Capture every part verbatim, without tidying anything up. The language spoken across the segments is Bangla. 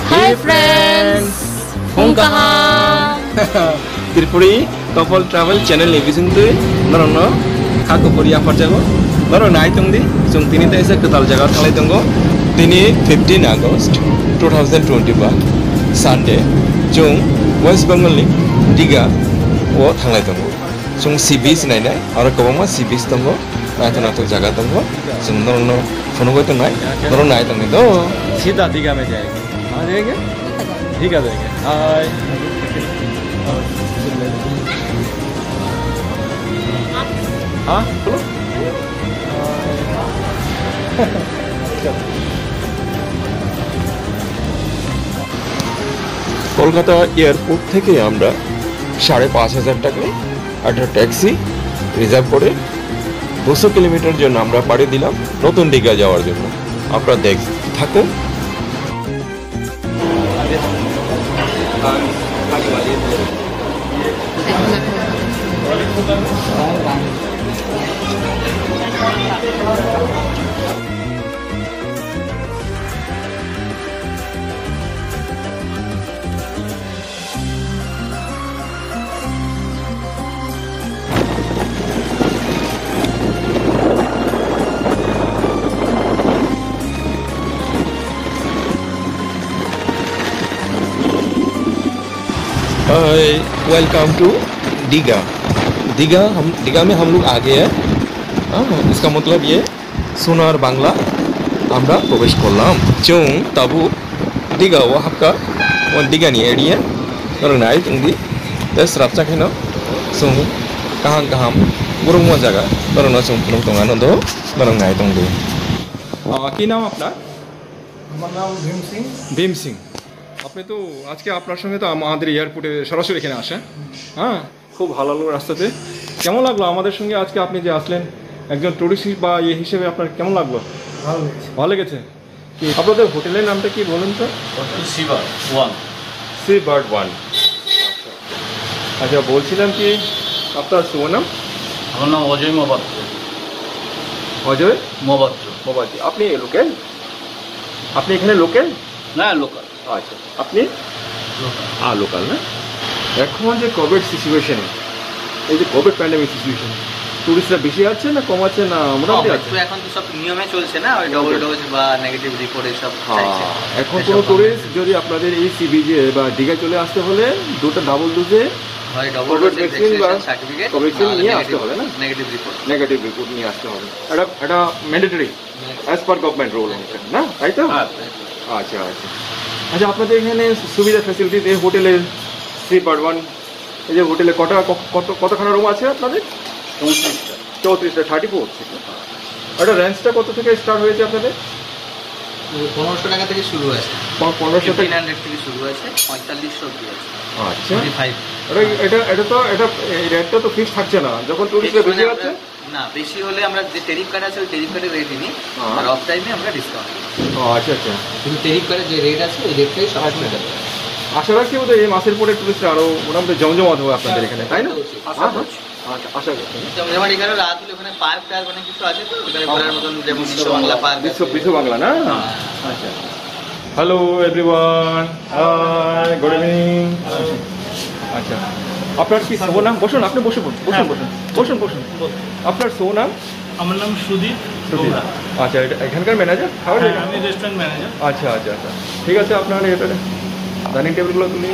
Hi friends, kung kaha? Tripuri couple travel channel ni bisin tu, naro no, aku puri apa jago, naro naik tungdi, jung tini tu esa ketal jaga thalai tunggo, tini fifteen August twenty twenty-one Sunday, jung West Bengal ni Diga, wo thalai tunggo, jung sea beach nai nai, aur kabama sea beach tunggo, naik tu naik jaga tunggo, jung naro no, phone ko tu naik, naro naik tungdi do, सीधा दीघा में जाएंगे। आ जाएंगे, दीघा जाएंगे। हाय। हाँ, बोलो। কলকাতা এয়ারপোর্ট থেকে আমরা সাড়ে পাঁচ হাজার টাকায় একটা ট্যাক্সি রিজার্ভ করে দুশো কিলোমিটার জন্য আমরা পাড়ি দিলাম নতুন দীঘা যাওয়ার জন্য। আপনারা দেখ থাকুন। Welcome to Digha. दीघा हम दीघा में हम लोग आ गए हैं। हाँ, इसका मतलब ये सोनार बांग्ला আমরা প্রবেশ করলাম। চুং তাবু দীঘা ও হাক্কা ও দীঘা নি এরিয়া রংনাই তুংদি দেশ রাপচা খেন সুং কাহাং কাহাম গুরুং ম জায়গা রংনা সুং পুরং তঙ্গানো দো রংনাই তুংদি। কি নাম আপনার? আমার নাম ভীম সিং। ভীম সিং, আপনি তো আজকে আপনার সঙ্গে তো আমাদের এয়ারপোর্টে সরাসরি এখানে আসেন। হ্যাঁ, খুব ভালো লাগলো রাস্তাতে। কেমন লাগলো আমাদের সঙ্গে আজকে আপনি যে আসলেন একজন টুরিস্ট বা ইয়ে হিসেবে আপনার কেমন লাগলো? ভালো লেগেছে। ভালো লেগেছে। কি আপনাদের হোটেলের নামটা কি বলুন তো? Hotel sea bird one. Sea bird one. আচ্ছা, বলছিলাম কি আপনার শুভ নাম? আমার নাম অজয় মহাপাত্র। অজয় মহাপাত্র। মোবাজি, আপনি লোকেল? আপনি এখানে লোকেল? না, লোকাল। আচ্ছা, আপনি লোকাল। আ লোকাল না? এখন যে কোভিড সিচুয়েশন, এই যে কোভিড প্যান্ডেমিক সিচুয়েশন, টুরিস্টরা বেশি আছে না কম আছে না মোটামুটি আছে? এখন তো সব নিয়মে চলছে না, ওই ডবল ডোজ বা নেগেটিভ রিপোর্ট এসব চাইছে। এখন কোনো টুরিস্ট যদি আপনাদের এই সি বিচে বা দীঘায় চলে আসতে হলে দুটো ডাবল ডোজে হয় double dose vaccination certificate covid নিয়ে আসতে হবে না? নেগেটিভ রিপোর্ট নেগেটিভ রিপোর্ট নিয়ে আসতে হবে। এটা এটা mandatory as per government rule অনুসারে না, তাই তো? আচ্ছা আচ্ছা আচ্ছা আপনাদের এখানে সুবিধা ফ্যাসিলিটি এই হোটেলের সি বার্ড ওয়ান এই যে হোটেলে কটা কত কতখানা রুম আছে আপনাদের? চৌত্রিশটা। চৌত্রিশটা, থার্টি ফোর। এটা রেঞ্জটা কত থেকে স্টার্ট হয়েছে আপনাদের? পনেরোশো টাকা থেকে শুরু আছে। পনেরোশো ফিফটিন হান্ড্রেড থেকে শুরু আছে, পঁয়তাল্লিশশো অব্দি আছে। আচ্ছা, ফাইভ। এটা এটা তো এটা রেটটা তো ফিক্স থাকছে না, যখন টুরিস্টরা বেশি আছে না, বেশি হলে আমরা যে টেরিফ কার্ড আছে ওই টেরিফ কার্ডের রেট নিই, আর অফ টাইমে আমরা ডিসকাউন্ট দিই। ও আচ্ছা আচ্ছা, কিন্তু টেরিফ কার্ডের যে রেট আছে ওই রেটটাই সব সময় থাকে। আশা রাখছি বোধ হয় এই মাসের পরে টুরিস্টরা আরো মোটামুটি জমজমাট হবে আপনাদের এখানে, তাই না? আচ্ছা, আশা করছি। জমজমাট এখানে রাত হলে ওখানে পার্ক টার্ক অনেক কিছু আছে তো, ওখানে ঘোরার মতন, যেমন বিশ্ব বাংলা পার্ক। বিশ্ব বিশ্ব বাংলা না? আচ্ছা। Hello everyone, hi, good evening. আচ্ছা, আপনার কি শুভ নাম? বসুন, আপনি বসে বসুন বসুন বসুন বসুন বসুন। আপনার শুভ নাম? আমার নাম সুদীপ। সুদীপ। আচ্ছা, এটা এখানকার ম্যানেজার? খাবার আমি রেস্টুরেন্ট ম্যানেজার। আচ্ছা আচ্ছা আচ্ছা, ঠিক আছে। আপনার এটা ডাইনিং টেবিলগুলো তুলে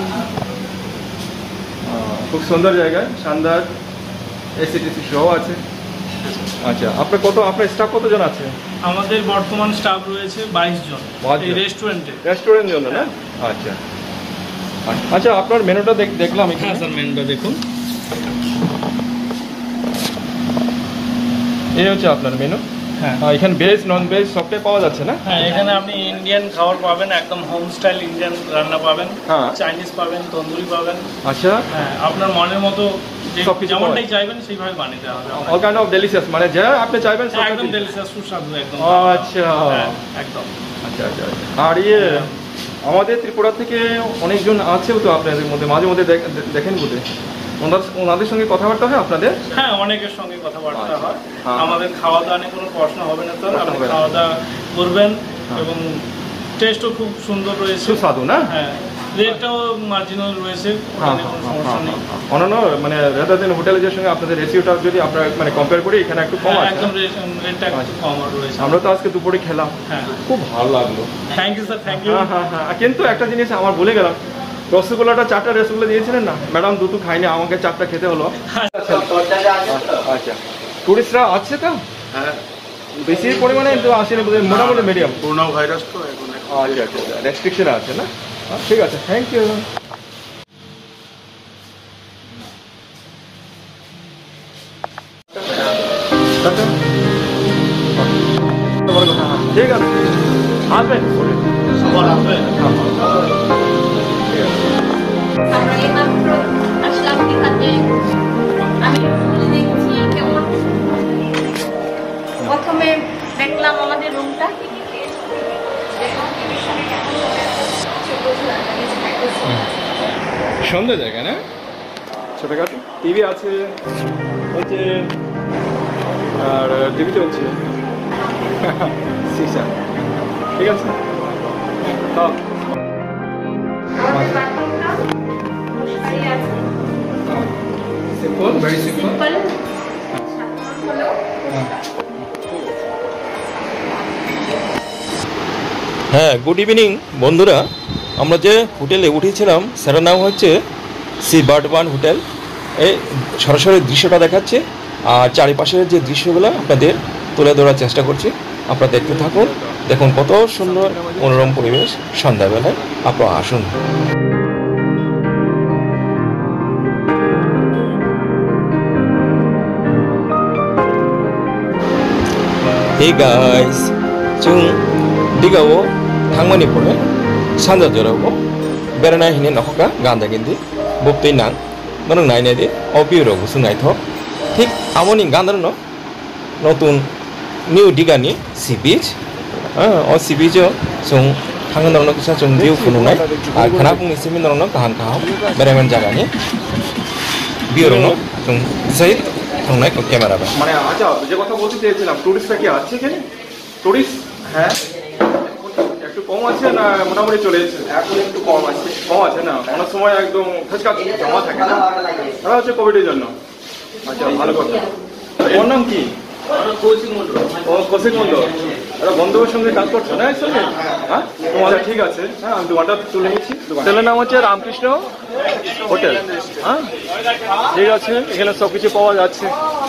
খুব সুন্দর জায়গায়, শানদার এসি টেসি সহ আছে। আচ্ছা, আপনার কত আপনার স্টাফ কতজন আছে? আমাদের বর্তমান স্টাফ রয়েছে বাইশ জন বাইশ জন। এই রেস্টুরেন্টে। রেস্টুরেন্ট জন্য না? আচ্ছা আচ্ছা, আপনার মেনুটা দেখলাম এখানে। হ্যাঁ স্যার, মেনুটা দেখুন। এই হচ্ছে আপনার মেনু। হ্যাঁ, এখানে ভেজ নন ভেজ সবটাই পাওয়া যাচ্ছে না? হ্যাঁ, এখানে আপনি ইন্ডিয়ান খাবার পাবেন, একদম হোম স্টাইল ইন্ডিয়ান রান্না পাবেন, হ্যাঁ। চাইনিজ পাবেন, তন্দুরি পাবেন। আচ্ছা, হ্যাঁ, আপনার মনের মতো যে- সবকিছু যেমনটাই চাইবেন সেইভাবে বানিয়ে দেওয়া হবে। অল কাইন্ড অফ ডেলিশিয়াস, মানে যা আপনি চাইবেন সব একদম ডেলিশিয়াস, সুস্বাদু একদম। আচ্ছা হ্যাঁ, একদম। আচ্ছা আচ্ছা আচ্ছা। আর ইয়ে আমাদের ত্রিপুরা থেকে অনেকজন আছেও তো আপনাদের মধ্যে, মাঝে মধ্যে দেখ- দেখেন বোধ হয়। ওনার- ওনাদের সঙ্গে কথাবার্তা হয় আপনাদের? হ্যাঁ, অনেকের সঙ্গে কথাবার্তা হয়। হ্যাঁ। আমাদের খাওয়া দাওয়া নিয়ে কোনো প্রশ্ন হবে না স্যার, প্রশ্ন আপনি হবে না। খাওয়া দাওয়া করবেন হ্যাঁ। এবং টেস্টও খুব সুন্দর রয়েছে, সুস্বাদু না? হ্যাঁ, রেটটাও মার্জিনাল রয়েছে, হ্যাঁ, কোনো হ্যাঁ, সমস্যা হ্যাঁ, নেই। হ্যাঁ। অন্যান্য মানে রেদার দেন হোটেলের সঙ্গে আপনাদের রেসিওটা যদি আমরা মানে কম্পেয়ার করি এখানে একটু কম হ্যাঁ, আছে। একদম রেটটা একটু কম রয়েছে। আমরা তো আজকে দুপুরে খেলাম, হ্যাঁ, খুব ভালো লাগলো। Thank you sir, thank you. হ্যাঁ হ্যাঁ হ্যাঁ, কিন্তু একটা জিনিস আমার ভুলে গেলাম, রসগোল্লাটা চারটা রসগোল্লা দিয়েছিলেন না ম্যাডাম, দুটো খাইনি, আমাকে চারটা খেতে হলো। আচ্ছা, টুরিস্টরা আছে তো? হ্যাঁ, বেশি পরিমাণে তো আসেনি, মোটামুটি মিডিয়াম। করোনা ভাইরাস তো এখন আচ্ছা আচ্ছা, রেস্ট্রিকশন আছে না? ঠিক আছে, থ্যাংক ইউ। ঠিক আছে, আসবেন। সবার আসবে। আমরা এইমাত্র আসলাম এখানে। আমি দেখছি কেমন, প্রথমে দেখলাম আমাদের রুমটা, সন্ধ্যা জায়গা না, ছোটখাটো টিভি আছে হচ্ছে, আর টিভি চলছে। সিসা, ঠিক আছে। হ্যাঁ, সিম্পল, ভেরি সিম্পল। হ্যাঁ, গুড ইভিনিং বন্ধুরা। আমরা যে হোটেলে উঠেছিলাম সেটার নাম হচ্ছে সি বার্ডওয়ান হোটেল। এই সরাসরি দৃশ্যটা দেখাচ্ছে, আর চারিপাশের যে দৃশ্যগুলো আপনাদের তুলে ধরার চেষ্টা করছি, আপনারা দেখতে থাকুন। দেখুন কত সুন্দর মনোরম পরিবেশ সন্ধ্যাবেলায়, আপনারা আসুন। Hey guys, जों दिगाव थांमानि परे सानजा जरावो बेरायना हैनो नखका गान्दा गिन्दि बप्तै नां नों नायनायदि अबिरो गुसु नायथ ठीक आमनि गान्दारनो नतुन निउ दिगानि सी बीच अ सी बीच जों थांनो नरनो किसा जों भिउ फुनुनाय आर खाना बुंनि सिमि नरनो गाहाम गाहाम बेरायमान जागानि भिउ रनो जों सहित थांनाय क्यामेरा बा माने आजा जे কথা বলতে চেয়েছিলাম, টুরিস্টরা কি আছে এখানে? টুরিস্ট হ্যাঁ একটু কম আছে না মোটামুটি চলে এসেছে? এখন একটু কম আছে, কম আছে না, অনেক সময় একদম খচকাচ জমা থাকে না, তারা হচ্ছে কোভিডের জন্য। আচ্ছা, ভালো কথা। ওর নাম কি? কৌশিক মন্ডল। ও কৌশিক মন্ডল, এরা বন্ধুদের সঙ্গে কাজ করছো না একসঙ্গে? হ্যাঁ, তোমাদের ঠিক আছে। হ্যাঁ, আমি দোকানটা তুলে নিচ্ছি। হোটেলের নাম হচ্ছে রামকৃষ্ণ হোটেল। হ্যাঁ, ঠিক আছে, এখানে সব কিছু পাওয়া যাচ্ছে।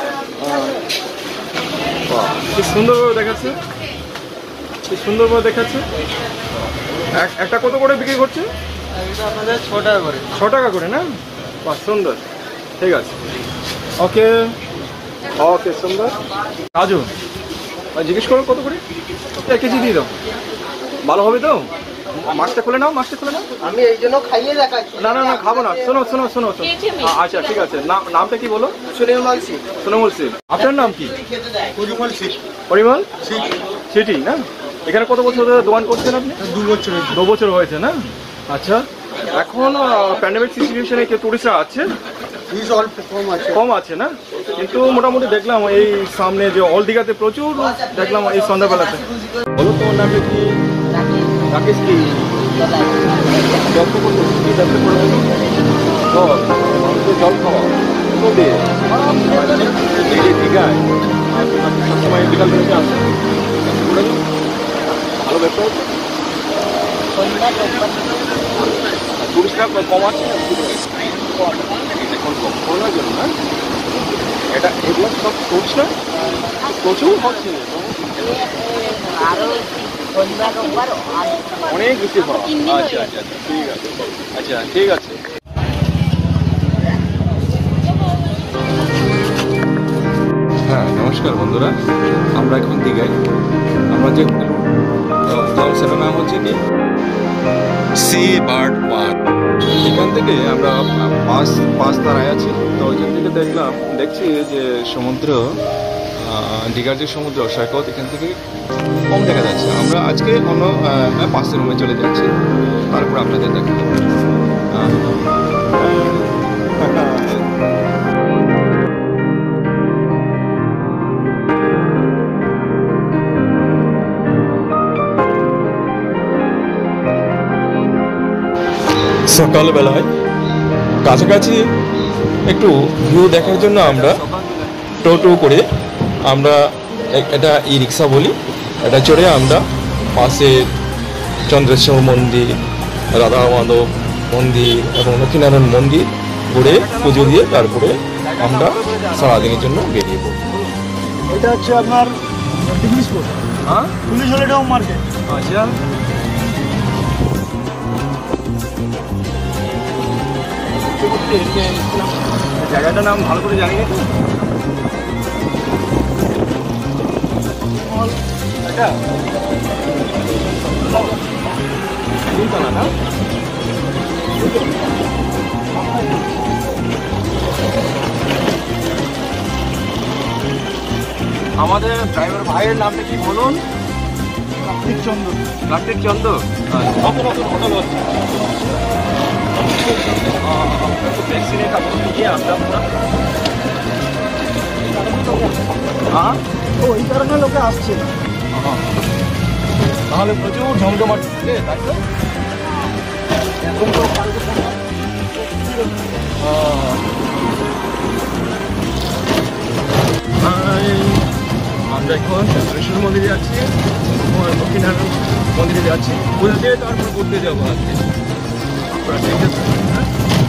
কি সুন্দরভাবে দেখাচ্ছে, কি সুন্দরভাবে দেখাচ্ছে। একটা কত করে বিক্রি করছে? আমাদের ছ টাকা করে। ছ টাকা করে না? বাহ, সুন্দর, ঠিক আছে। ওকে ওকে, সুন্দর। কাজু জিজ্ঞেস করো কত করে? এক কেজি দিয়ে দাও, ভালো হবে তো? মাছটা খুলে নাও, মাছটা খুলে নাও। আমি এই জন্য খাইয়ে দেখাচ্ছি। না না না, খাবো না। শোনো শোনো শোনো শোনো। আচ্ছা, ঠিক আছে। নাম নামটা কি বলো? সুনির্মল সিং। সোনমল সিং। আপনার নাম কি? পরিমল সিং। পরিমল সিটি না? এখানে কত বছর ধরে দোকান করছেন আপনি? দু বছর দু বছর হয়েছে না? আচ্ছা, এখন প্যান্ডেমিক সিচুয়েশনে কি টুরিস্টরা আছে? ফিস অল্প কম আছে। কম আছে না? কিন্তু মোটামুটি দেখলাম এই সামনে যে অল দিঘাতে প্রচুর দেখলাম এই সন্ধ্যাবেলাতে। বলো তোমার নামটা কি? রাকেশ কি? জল তো করছো, কি ব্যবসা করে বলো? জল, মানুষের জল খাওয়া নদী এই দীঘায় সবসময় বিকাল বেলাতে আসে, ভালো ব্যবসা হচ্ছে। টুরিস্টরা কম আছে এখন, কম করোনার জন্য না? এটা এগুলো সব টুরিস্টরা প্রচুর হচ্ছে, অনেক বেশি হওয়া। আচ্ছা আচ্ছা আচ্ছা, ঠিক আছে, আচ্ছা ঠিক আছে। হ্যাঁ, নমস্কার বন্ধুরা, আমরা এখন দীঘায়, আমরা যে সেটার নাম হচ্ছে কি সি বার্ড ওয়ান। এখান থেকে আমরা পাঁচ পাঁচ তারায় আছি, তো ওইখান থেকে দেখলাম দেখছি যে সমুদ্র, দীঘার যে সমুদ্র সৈকত এখান থেকে কম দেখা যাচ্ছে। আমরা আজকে অন্য পাঁচটা রুমে চলে যাচ্ছি, তারপর আপনাদের দেখাবো। সকালবেলায় কাছাকাছি একটু ভিউ দেখার জন্য আমরা টোটো করে আমরা এ- এটা ই রিক্সা বলি, এটা চড়ে আমরা পাশে চন্দ্রেশ্বর মন্দির, রাধা মাধব মন্দির এবং লক্ষ্মীনারায়ণ মন্দির ঘুরে পুজো দিয়ে তারপরে আমরা সারাদিনের জন্য বেরিয়ে পড়ব। এটা হচ্ছে আপনার ডিগ্রি স্কুল, হ্যাঁ পুলিশ হলিডে হোম মার্কেট। আচ্ছা, জায়গাটার নাম ভালো করে জানি না তো। এটা তিনতলা না? আমাদের ড্রাইভার ভাইয়ের নামটা কি বলুন? কার্তিক চন্দ্র। কার্তিক চন্দ্র। কত নতুন হোটেল হচ্ছে ভ্যাকসিনের কাপড় দিয়ে আমরা পুরো হ্যাঁ তো ওই কারণে লোকে আসছে না। তাহলে প্রচুর জমজমাট থাকে, তাই তো? এখন তো কালকে আমরা এখন চন্দ্রেশ্বর মন্দিরে যাচ্ছি, লক্ষ্মীনারায়ণ মন্দিরে যাচ্ছি, পুজো দিয়ে তারপর ঘুরতে যাবো আজকে। আপনারা ঠিক আছে? হ্যাঁ?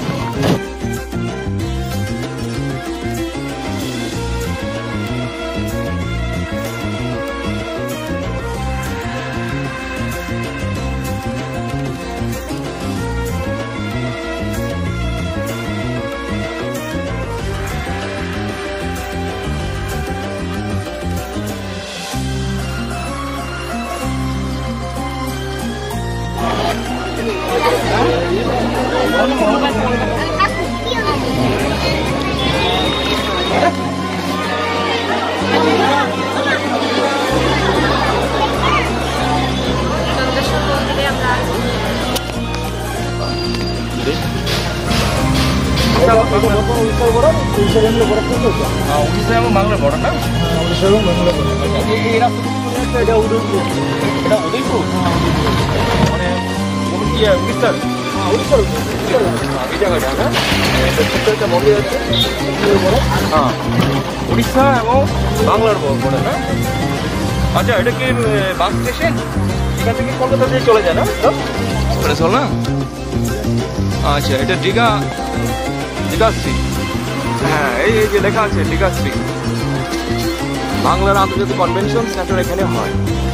চন্দ্রেশ্বর মন্দিরে আমরা আছি। উড়িষ্যার বড় উড়িষ্যা বেঙ্গলে বড় কিন্তু হ্যাঁ, উড়িষ্যা এবং বাংলার বড় না? উড়িষ্যা এবং বেঙ্গলে বড়। এই রাস্তা থেকে চলে আসছে, এটা উদয়পুর। এটা উদয়পুর? মানে কোন কি উড়িষ্যার? উড়িষ্যার এই জায়গাটা না? এটা ছোট্ট একটা মন্দির আছে। হ্যাঁ, উড়িষ্যা এবং বাংলার বর্ডার না? আচ্ছা, এটা কি এ, বাস স্টেশন? এখান থেকে কলকাতা দিয়ে চলে যায় না? তো ওখানে চল না? আচ্ছা, এটা দীঘা দীঘাশ্রী। হ্যাঁ, এই এই যে লেখা আছে দীঘাশ্রী। বাংলার আন্তর্জাতিক কনভেনশন সেন্টার এখানে হয়।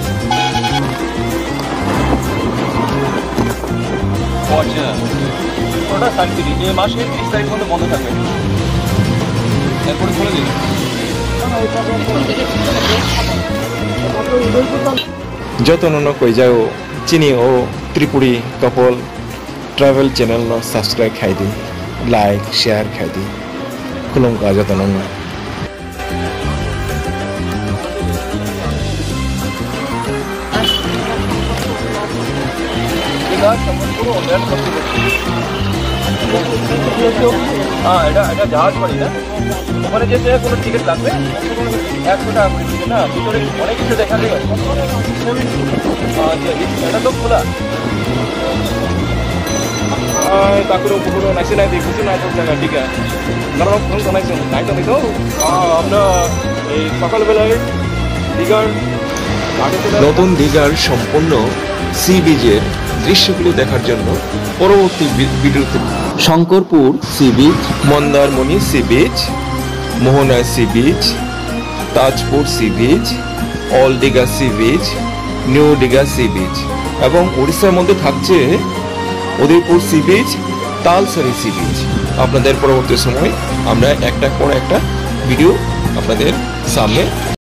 আচ্ছা, ওটা সাংস্কৃতিক এই মাসের তিরিশ তারিখ মধ্যে বন্ধ থাকবে, এরপরে খুলে দিন। যতন কই যাও চিনি ও Tripuri couple travel channel subscribe খাই দি, লাইক শেয়ার খাই দি, খুলুমকা যতন। হ্যাঁ, এটা এটা জাহাজ বাড়ি না? ওখানে যেতে কোনো টিকিট লাগবে? একশো টাকা করে টিকিট না? ভিতরে অনেক কিছু দেখা যাবে। আচ্ছা, এটা তো খোলা। তারপরে পুকুর নাইছে নাই দেখুছি না তোর জায়গা, ঠিক আছে? কারণ ফোন তো নাইছে নাই তো তো আমরা এই সকালবেলায় দীঘার নতুন দীঘার সম্পূর্ণ সি বিচের দৃশ্যগুলো দেখার জন্য পরবর্তী ভিডিওতে Shankarpur sea beach, Mandarmani sea beach, Mohana sea beach, Tajpur sea beach, old Digha sea beach, new Digha sea beach এবং উড়িষ্যার মধ্যে থাকছে Udaipur sea beach, Talsari sea beach. আপনাদের পরবর্তী সময় আমরা একটা পর একটা ভিডিও আপনাদের সামনে